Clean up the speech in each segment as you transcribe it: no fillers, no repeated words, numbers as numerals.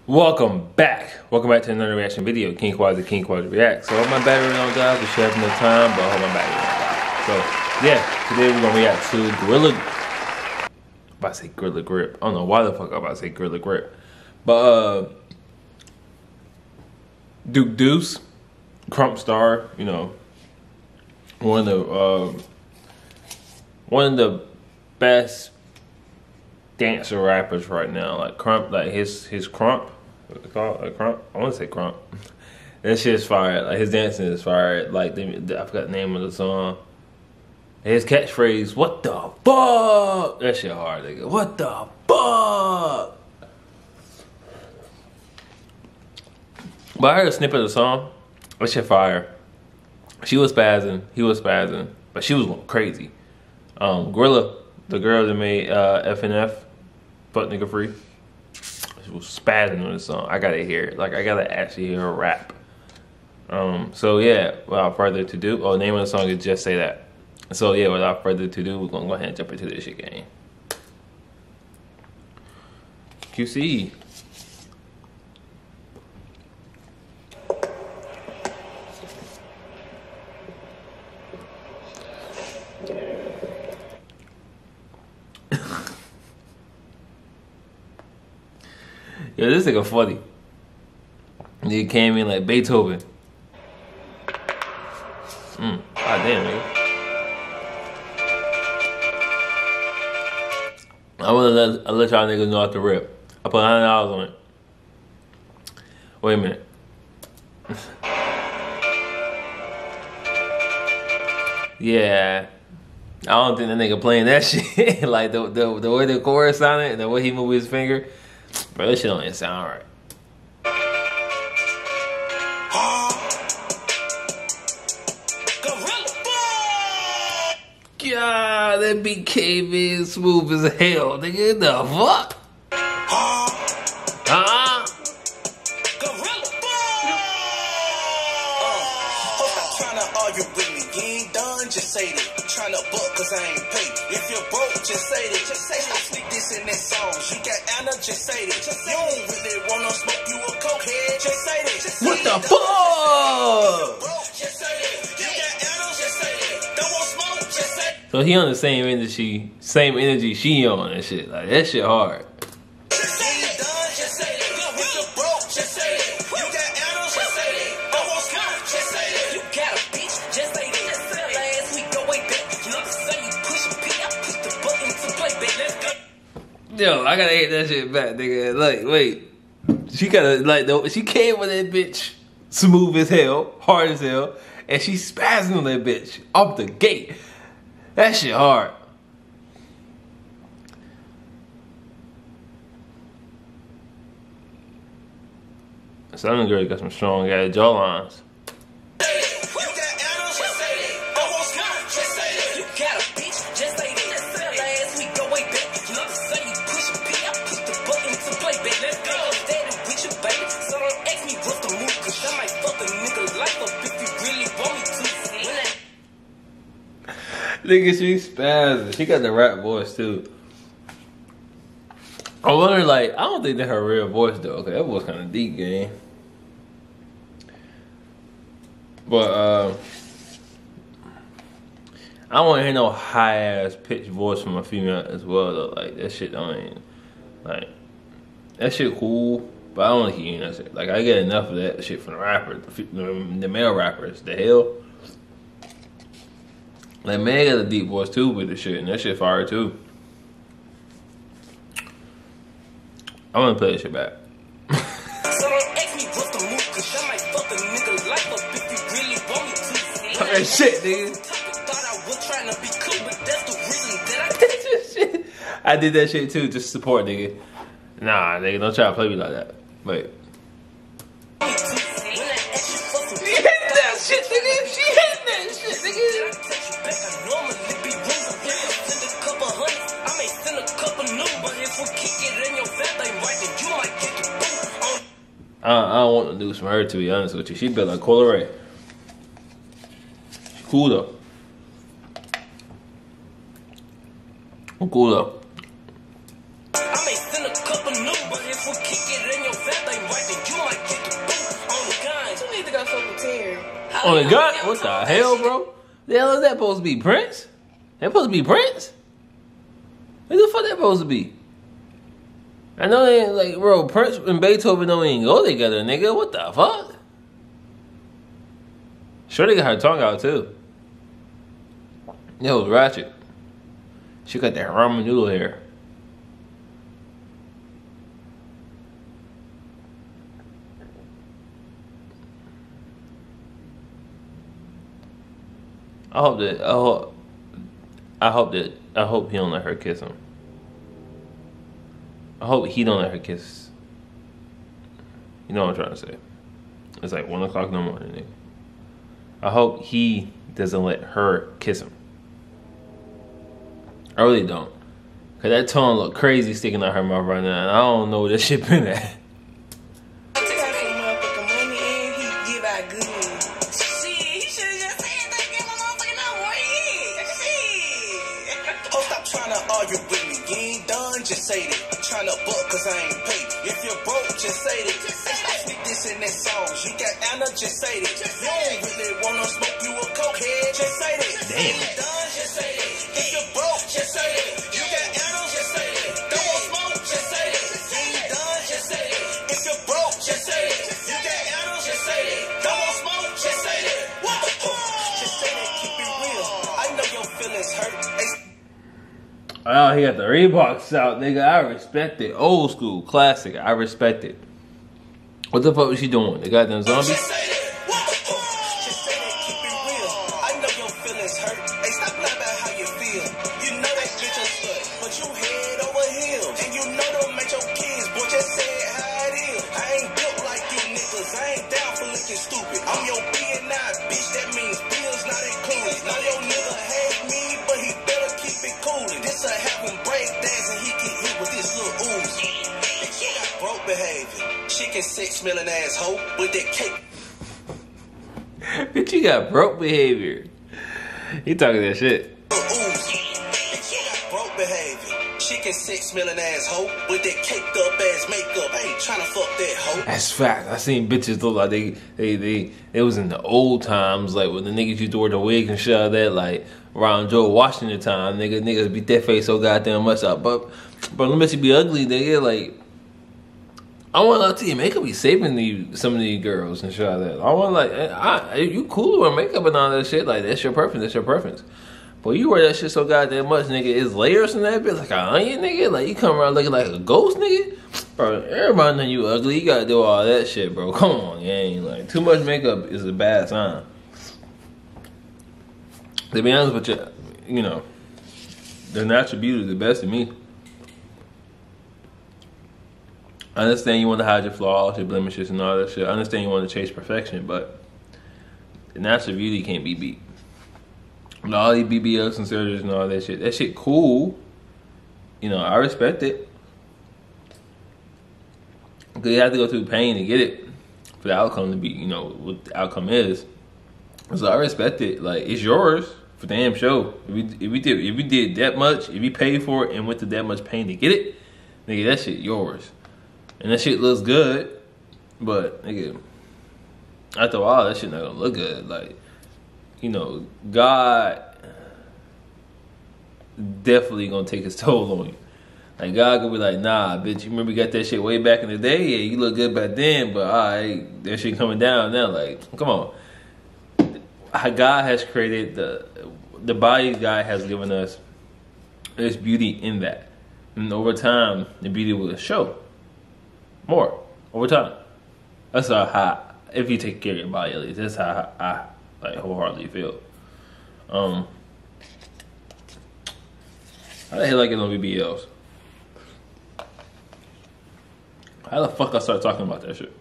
Welcome back to another reaction video. King Quad Reacts. So I hope my battery don't die. We should have enough time, but I hope my battery don't die. So yeah, today we're gonna react to Glorilla. I'm about to say Gorilla Grip. I don't know why the fuck I'm about to say Gorilla Grip. But Deuce, Crump Star, you know, one of the best dancer rappers right now. Like Crump, like his Crump. What's it called? Like Crump? I want to say Crump. That shit's fire. Like his dancing is fire. Like I forgot the name of the song. His catchphrase, "What the fuck?" That shit hard, nigga. What the fuck? But I heard a snippet of the song. That shit fire. She was spazzing. He was spazzing. But she was going crazy. Glorilla, the girl that made FNF, Fuck Nigga Free, she was spazzing on the song. I gotta hear it. Like, I gotta actually hear her rap. So yeah, without further ado, name of the song is Just Say That. So yeah, without further ado, we're gonna go ahead and jump into this shit game. QC. Yo, this nigga funny. He came in like Beethoven. God damn, nigga. I'm gonna let y'all niggas know off the rip. I put $100 on it. Wait a minute. Yeah. I don't think that nigga playing that shit. Like the way the chorus sounded and the way he moved his finger. Bro, this shit don't even sound right. God, that beat came in smooth as hell, nigga. The fuck? Tryna argue with me, you ain't done, just say that. Tryna buck cause I ain't paid. If you're broke, just say that. Just say I speak this in that song. You got Anna, just say that. You don't really wanna smoke you a cokehead, just say that. What the fuck? Just say that. You got Anna, just say that. Don't want smoke, just say that. So he on the same energy she on and shit. Like that shit hard. Yo, I gotta hit that shit back, nigga. Like, wait. She gotta, like, she came with that bitch smooth as hell, hard as hell, and she spazzing on that bitch off the gate. That shit hard. Southern girl got some strong ass jawlines. Nigga, she spazzing. She got the rap voice too. I wonder, like, I don't think that's her real voice though. Okay, that voice kind of deep, gang. But I don't want to hear no high ass pitched voice from a female as well though. Like that shit don't even, like, that shit cool, but I don't want to hear that shit. Like I get enough of that shit from the rappers, the male rappers. The hell. Like, man got a deep voice too with the shit, and that shit fire too. I wanna play that shit back. Talk that shit, nigga. I did that shit too, just support, nigga. Nah, nigga, don't try to play me like that. Wait. I don't want no news from her, to be honest with you. She built like Glorilla. She cool though. Cool though. I may send a couple balloon. But if we kick it in your fat like right, then you might get the boot. On the guns, you need to go fuck with Terry. On the gun? What the hell, bro? The hell is that supposed to be? Prince? That supposed to be Prince? What the fuck that supposed to be? I know they ain't like, bro, Prince and Beethoven don't even go together, nigga. What the fuck? Sure, they got her tongue out, too. That was ratchet. She got that ramen noodle hair. I hope he don't let her kiss him. I hope he don't let her kiss. You know what I'm trying to say. It's like 1 o'clock in the morning, nigga. I hope he doesn't let her kiss him. I really don't. Cause that tongue look crazy sticking out her mouth right now, and I don't know where that shit been at. Just say it. Tryna buck cause I ain't paid. If you're broke, just say it. Speak this in that song. You got Anna, just say it. You don't really wanna smoke you a cokehead, just say it. Damn. If you're done, just say it. If you're broke, just say it. You got Anna, just say it. Don't want smoke, just say it. You ain't done, just say it. If you're broke, just say it. You got Anna, just say it. Don't want smoke, just say it. What? Just say it, keep it real. I know your feelings hurt. Oh, he got the Reeboks out, nigga. I respect it. Old school, classic. I respect it. What the fuck was she doing? The goddamn zombie? Just say that, keep it real. I know your feelings hurt. Hey, stop lying about how you feel. You know that bitch a slut, but you head over heels. And you know don't make your kids, boy, just say it how it is. I ain't built like you niggas. I ain't down for looking stupid. I'm your B&I, bitch. That means bills not included. Know your nigga hate me, but he better keep it cool. This a have him break dance and he get hit with this little ooze. And you got broke behavior. Chicken 6 million asshole with that cake. Bitch, you got broke behavior. He talking that shit. Broke behavior. Chicken 6 million asshole with that caked up ass makeup. I ain't trying to fuck that hoe. That's fact. I seen bitches look like they was in the old times, like when the niggas used to wear the wig and shit like that, like around Joe Washington time. Niggas beat that face so goddamn much out. But let me be ugly, nigga. Like, I want to lie to you, makeup be saving some of these girls and shit like that. I want like, you cool with makeup and all that shit. Like, that's your preference. That's your preference. But you wear that shit so goddamn much, nigga. It's layers in that bitch like an onion, nigga. Like, you come around looking like a ghost, nigga. Bro, everybody know you ugly. You gotta do all that shit, bro. Come on, gang. Like, too much makeup is a bad sign. To be honest with you, you know, the natural beauty is the best to me. I understand you want to hide your flaws, your blemishes, and all that shit. I understand you want to chase perfection, but the natural beauty can't be beat. And all these BBLs and surgeries and all that shit cool. You know, I respect it. Because you have to go through pain to get it. For the outcome to be, you know, what the outcome is. So I respect it. Like, it's yours for damn sure. If you did that much, if you paid for it and went through that much pain to get it, nigga, that shit yours. And that shit looks good, but nigga, after a while, that shit not gonna look good. Like, you know, God definitely gonna take his toll on you. Like, God gonna be like, nah, bitch, you remember you got that shit way back in the day? Yeah, you look good back then, but alright, that shit coming down now. Like, come on. God has created the body God has given us. There's beauty in that. And over time, the beauty will show. More over time. That's how if you take care of your body, at least that's how I like wholeheartedly feel. How the hell I get on BBLs? How the fuck I start talking about that shit?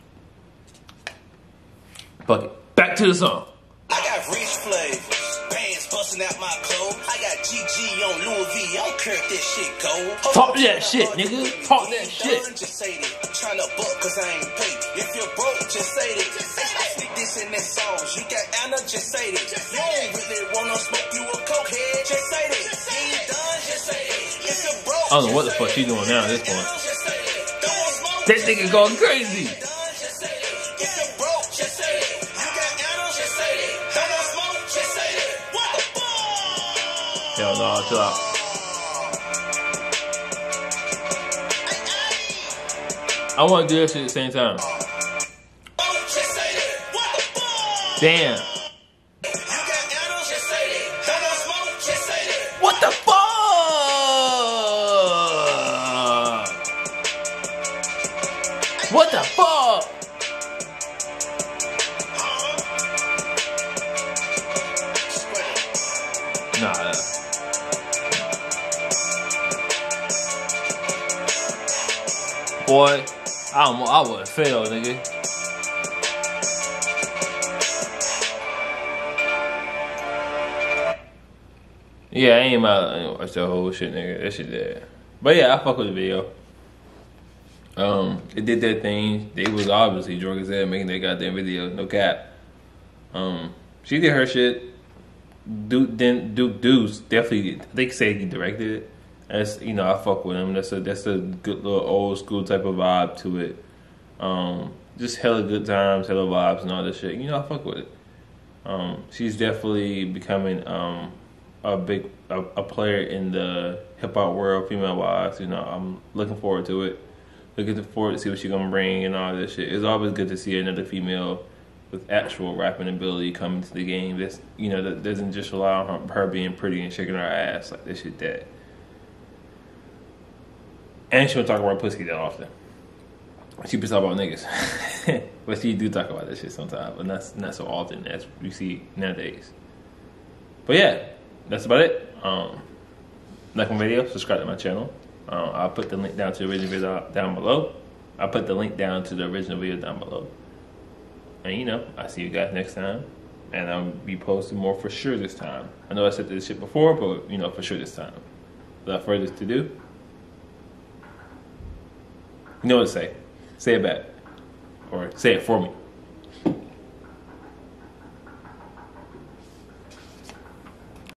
Fuck it. Back to the song. I got rich flavors. Bands busting out my clothes. I got GG on Louis V. I don't care if that shit go. Talk that shit, nigga. Talk that shit. Just say it. Trying to buck cause I ain't paid. If you're broke, just say it. Speak this in that song. You got Anna, just say it. You don't really wanna smoke you a cokehead, just say it. You ain't done, just say it. If you're broke, I don't know what the fuck she doing now at this point. just say it. That nigga going crazy. Hell no, chill out. I want to do that shit at the same time. Damn. What the fuck? What the fuck? Nah. Boy, I would fail, nigga. Yeah, I ain't watch that whole shit, nigga. That shit dead. But yeah, I fuck with the video. It did their thing. They was obviously drunk as hell making that goddamn video. No cap. She did her shit. Deuce definitely. They say he directed it. That's, you know, I fuck with him. That's a good little old school type of vibe to it. Just hella good times, hella vibes, and all that shit. You know, I fuck with it. She's definitely becoming a player in the hip hop world, female wise. You know, I'm looking forward to it. Looking forward to see what she's gonna bring and all this shit. It's always good to see another female with actual rapping ability coming to the game. That's, you know, that doesn't just rely on her being pretty and shaking her ass like this shit that. And she don't talk about pussy that often. She be talking about niggas. But she do talk about that shit sometimes, but not so often as we see nowadays. But yeah, that's about it. Like my video, subscribe to my channel. I'll put the link down to the original video down below. I'll put the link down to the original video down below. And you know, I'll see you guys next time. And I'll be posting more for sure this time. I know I said this shit before, but you know, for sure this time. Without further to do, you know what to say. Say it back. Or say it for me.